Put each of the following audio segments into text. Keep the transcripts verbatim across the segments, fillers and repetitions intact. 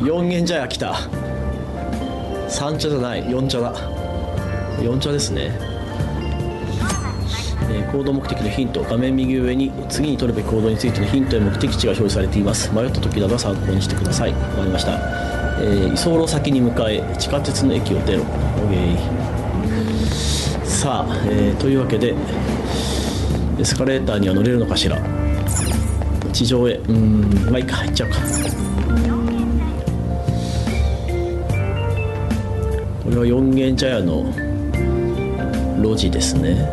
よん弦茶屋来た。さん茶じゃない、よん茶だ。よん茶ですね。えー、行動目的のヒント、画面右上に次に取るべき行動についてのヒントや目的地が表示されています。迷った時などは参考にしてください。わかりました。えー、居候先に向かえ、地下鉄の駅を出ろ。 OK。 さあ、えー、というわけでエスカレーターには乗れるのかしら。地上へ、うーん、まあいいか、行っちゃうか。これはよん軒茶屋の路地ですね。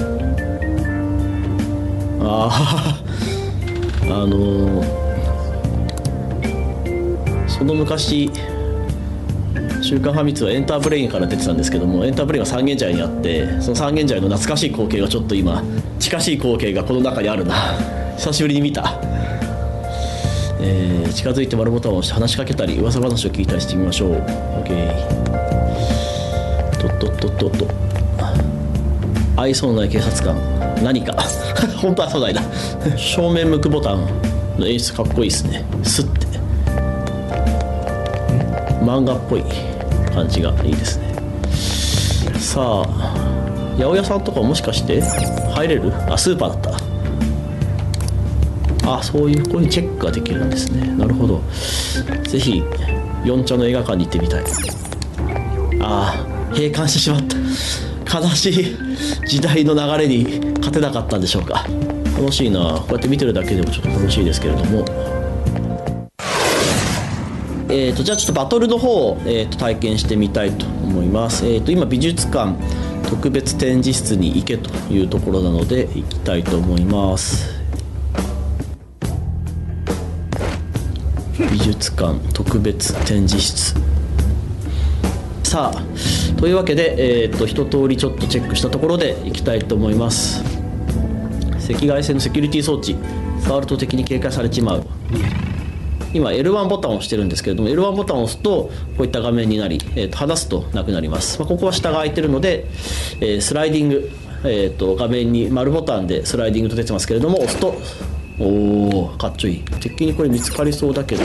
あああのー、その昔週刊ファミ通はエンターブレインから出てたんですけども、エンターブレインは三軒茶屋にあって、その三軒茶屋の懐かしい光景がちょっと今、近しい光景がこの中にあるな。久しぶりに見た。えー、近づいて丸ボタンを押して話しかけたり噂話を聞いたりしてみましょう。 OK。 とっとっとっとっと、愛想のない警察官、何か本当はそうないな。正面向くボタンの演出かっこいいですね。スッて漫画っぽい感じがいいですね。さあ、八百屋さんとかもしかして入れる？あ、スーパーだった。あ、そういうこういうチェックができるんですね。なるほど。ぜひ四茶の映画館に行ってみたい。ああ、閉館してしまった。悲しい時代の流れに勝てなかったんでしょうか。楽しいな。こうやって見てるだけでもちょっと楽しいですけれども。えーと、じゃあちょっとバトルの方を、えーと体験してみたいと思います。えーと今美術館特別展示室に行けというところなので行きたいと思います。美術館特別展示室。さあ、というわけで、えーと一通りちょっとチェックしたところで行きたいと思います。赤外線のセキュリティ装置、触ると敵に警戒されちまう。今 エルワン ボタンを押してるんですけれども、 エルワン ボタンを押すとこういった画面になり、えー、と離すとなくなります。まあ、ここは下が空いてるので、えー、スライディング、えー、と画面に丸ボタンでスライディングと出てますけれども、押すと、おお、かっちょいい。敵にこれ見つかりそうだけど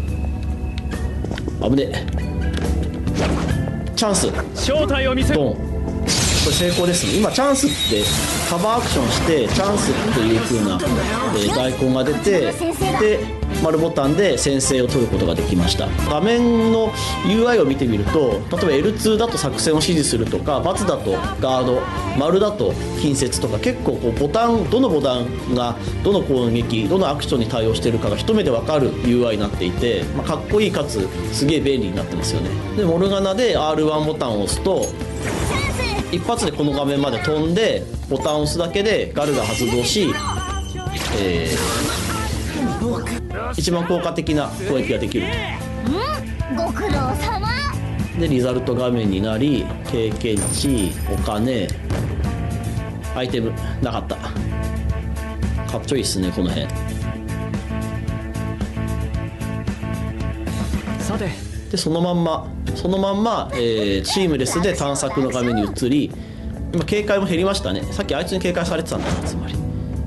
危ねえ。チャンス、 正体を見せる。 ドン。これ成功ですね。今チャンスってカバーアクションしてチャンスっていう風な、えー、アイコンが出て、で丸ボタンで先制を取ることができました。画面の ユーアイ を見てみると、例えば エルツー だと作戦を指示するとか、×だとガード、丸だと近接とか、結構こうボタン、どのボタンがどの攻撃、どのアクションに対応しているかが一目で分かる ユーアイ になっていて、まあ、かっこいいかつすげえ便利になってますよね。でモルガナで アールワン ボタンを押すと一発でこの画面まで飛んで、ボタンを押すだけでガルが発動し、えー、一番効果的な攻撃ができると。 ご苦労様でリザルト画面になり、経験値、お金、アイテムなかった。かっちょいいっすね、この辺。 さてでそのまんまそのまんま、えー、シームレスで探索の画面に移り、今警戒も減りましたね。さっきあいつに警戒されてたんだな、つまり。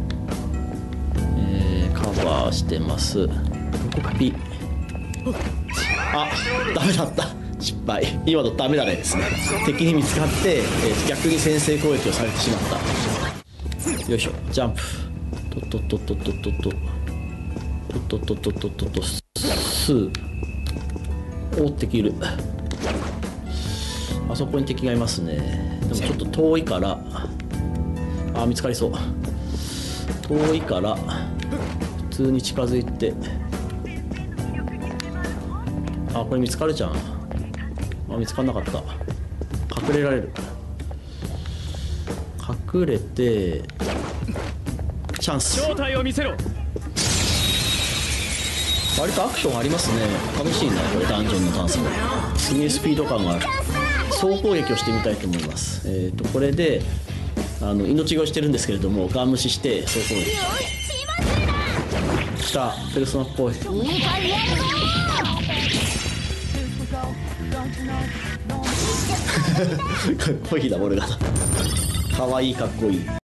えー、カバーしてます。どこかピあ、ダメだった、失敗。今のダメだねですね。敵に見つかって、えー、逆に先制攻撃をされてしまった。よいしょ、ジャンプ。とっとっとっとっとっとっとっとっとっとっとっとっとスー追ってきる。あそこに敵がいますね。でもちょっと遠いから、あ、見つかりそう。遠いから普通に近づいて、あ、これ見つかるじゃん。あ、見つかんなかった。隠れられる。隠れてチャンス。 正体を見せろ。 割とアクションありますね。楽しいな、これ。ダンジョンの探索すげえスピード感がある。総攻撃をしてみたいと思います。えっとこれであの命乞いしてるんですけれども、ガン無視して総攻撃。きた、ペルソナっぽい。かっこいいな、俺が。かわいい、かっこいい。